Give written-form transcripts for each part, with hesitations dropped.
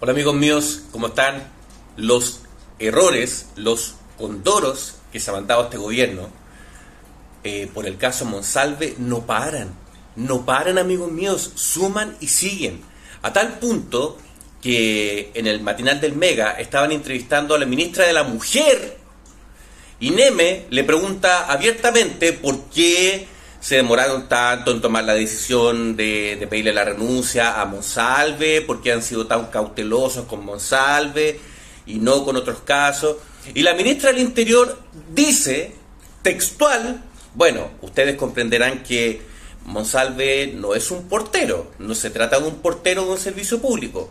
Hola amigos míos, ¿cómo están? Los errores, los condoros que se ha mandado este gobierno por el caso Monsalve no paran amigos míos, suman y siguen, a tal punto que en el matinal del Mega estaban entrevistando a la ministra de la Mujer y Neme le pregunta abiertamente por qué se demoraron tanto en tomar la decisión de pedirle la renuncia a Monsalve, por qué han sido tan cautelosos con Monsalve y no con otros casos. Y la ministra del Interior dice, textual, bueno, ustedes comprenderán que Monsalve no es un portero, no se trata de un portero de un servicio público.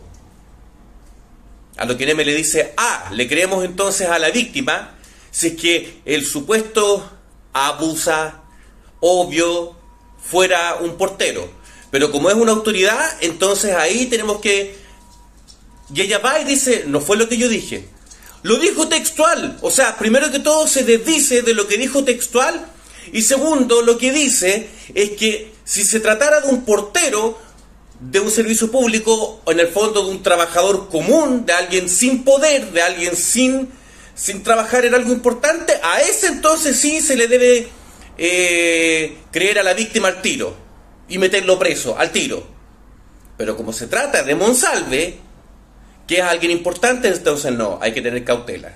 A lo que Neme le dice, le creemos entonces a la víctima si es que el supuesto abusa obvio fuera un portero, pero como es una autoridad, entonces ahí tenemos que... Y ella va y dice, no fue lo que yo dije, lo dijo textual. O sea, primero que todo se desdice de lo que dijo textual, y segundo, lo que dice es que si se tratara de un portero de un servicio público, o en el fondo de un trabajador común, de alguien sin poder, de alguien sin trabajar en algo importante, a ese entonces sí se le debe creer a la víctima al tiro y meterlo preso al tiro. Pero como se trata de Monsalve, que es alguien importante, entonces no, hay que tener cautela.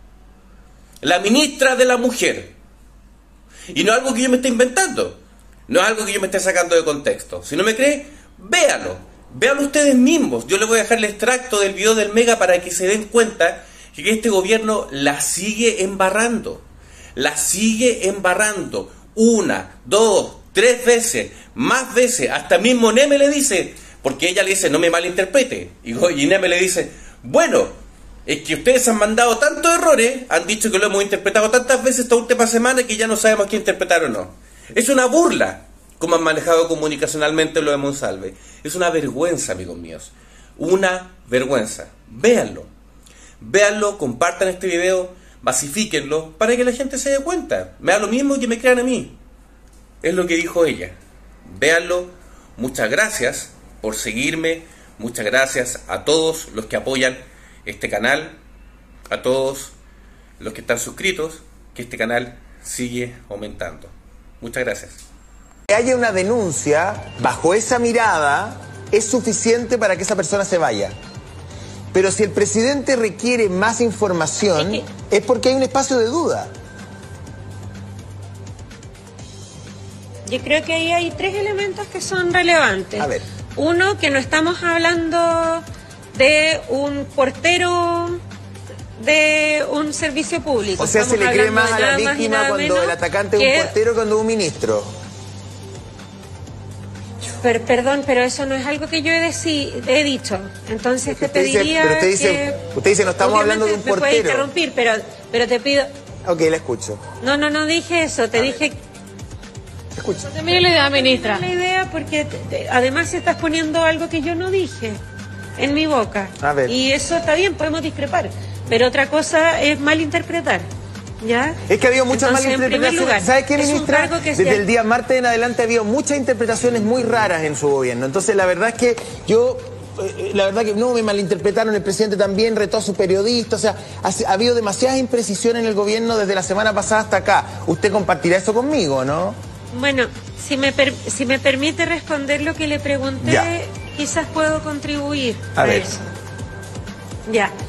La ministra de la Mujer, y no es algo que yo me esté inventando, no es algo que yo me esté sacando de contexto. Si no me cree, véalo ustedes mismos. Yo les voy a dejar el extracto del video del Mega para que se den cuenta que este gobierno la sigue embarrando. La sigue embarrando 1, 2, 3 veces, más veces. Hasta mismo Neme le dice, porque ella le dice, no me malinterprete. Y Neme le dice, bueno, es que ustedes han mandado tantos errores, han dicho que lo hemos interpretado tantas veces esta última semana que ya no sabemos qué interpretar o no. Es una burla como han manejado comunicacionalmente lo de Monsalve. Es una vergüenza, amigos míos. Una vergüenza. Véanlo, compartan este video, masifíquenlo para que la gente se dé cuenta. Me da lo mismo que me crean a mí. Es lo que dijo ella. Véanlo. Muchas gracias por seguirme. Muchas gracias a todos los que apoyan este canal, a todos los que están suscritos, que este canal sigue aumentando. Muchas gracias. Que haya una denuncia bajo esa mirada es suficiente para que esa persona se vaya. Pero si el presidente requiere más información, es porque hay un espacio de duda. Yo creo que ahí hay 3 elementos que son relevantes. A ver. Uno, que no estamos hablando de un portero de un servicio público. O sea, se le cree más a la víctima víctima cuando el atacante es un portero que cuando es un ministro. Perdón, pero eso no es algo que yo he dicho. Entonces te pediría usted dice, no estamos hablando de un portero. Me puede interrumpir, pero te pido... Ok, la escucho. No dije eso, te dije... Escucho. Termine la idea, ministra. La idea porque además estás poniendo algo que yo no dije en mi boca. A ver. Y eso está bien, podemos discrepar. Pero otra cosa es malinterpretar. ¿Ya? Es que ha habido muchas malinterpretaciones. ¿Sabe qué, ministra? Desde el día martes en adelante ha habido muchas interpretaciones muy raras en su gobierno. Entonces, la verdad es que no me malinterpretaron, el presidente también retó a su periodista. O sea, ha habido demasiadas imprecisiones en el gobierno desde la semana pasada hasta acá. Usted compartirá eso conmigo, ¿no? Bueno, si me permite responder lo que le pregunté, quizás puedo contribuir a eso. Ya.